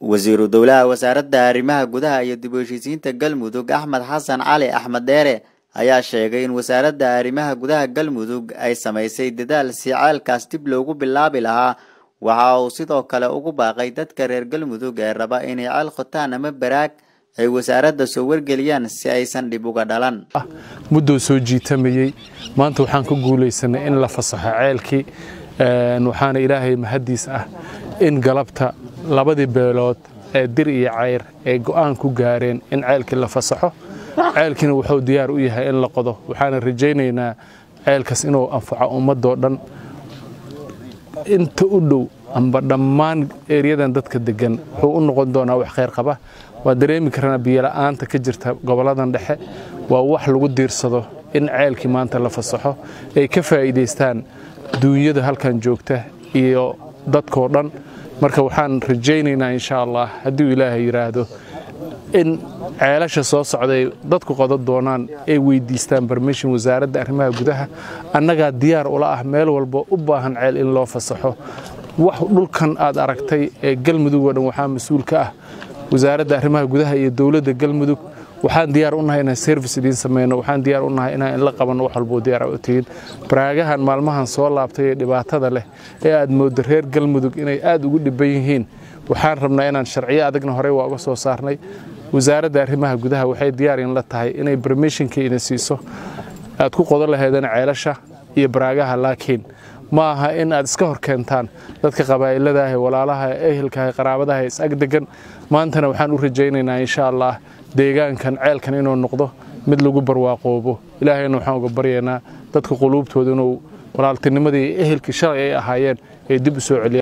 wasiiru dowlaha wasaaradda arrimaha gudaha iyo dib u heshiisiinta Galmudug Axmed Xasan Cali Axmed Dheere ayaa sheegay in wasaaradda arrimaha gudaha Galmudug ay samaysay dadaal si ceelkaas dib loogu bilaabi lahaa waxa uu sidoo kale ugu baaqay dadka reer Galmudug ee raba inay ceel qotaan ama baraag ay wasaaradda soo wargeliyaan si aysan dib uga dhalan muddo soo jiitamayay maanta waxaan ku guuleysanay in la fasaxo ceelkii waxaana ilaahay mahadiis ah in galabta labadii beelood ee dir iyo ceyr ee go'aan ku gaareen in ceelkii la fasaxo ceelkina wuxuu diyaar u yahay in la qodo waxaana rajaynaynaa ceelkaas inuu anfaco ummadoo dhan inta u dhow amba dhammaan ereyadan dadka degan wuxuu u noqon doonaa wax khayr qaba waa dareemi karnaa biyo la'aanta ka jirta goboladan dhexe waa wax lagu diirsado in ceelkii maanta la fasaxo ay ka faa'iideystaan duunyada halkan joogta iyo dadkoo dhan marka waxaan rajaynaynaa insha Allah haddii Ilaahay yiraahdo in ceelasha soo socday dadku qodan doonaan ay weydiistaan permission wasaaradda arrimaha gudaha annaga diyaar u ah meel walba u baahan ceel in loo fasaxo wax dhulkan aad aragtay ee Galmudug oo dhan waxa mas'uul ka ah wasaaradda arrimaha gudaha iyo dawladda Galmudug waxaan diyaar u nahay inaan service idin sameeyno waxaan diyaar u nahay inaan la qabano wax walba diyaar u tihiin baraagahan maalmahan soo laabtay ee dhibaatada leh ee aad moodo reer Galmudug inay aad ugu dhiban yihiin waxaan rabnaa inaan sharciyo adagna hore waa uga soo saarnay wasaaradda arrimaha gudaha waxay diyaar in la tahay inay permission-ka ina siiso aad ku qodan lahaydana ceelasha iyo baraagaha laakiin ma aha in aad iska hor keentaan dadka qabaa'ilada ah walaalaha ehelka qaraabadaha is ag degan maantana waxaan u rajaynaynaa insha Allah deegaankan ceelkan inuu noqdo mid lagu barwaaqoobo ilaahayna waxaan uga baryaynaa dadka quluubtooda inuu walaaltinimadii ehelkii shalay ay ahaayeen ee dib u soo celiyo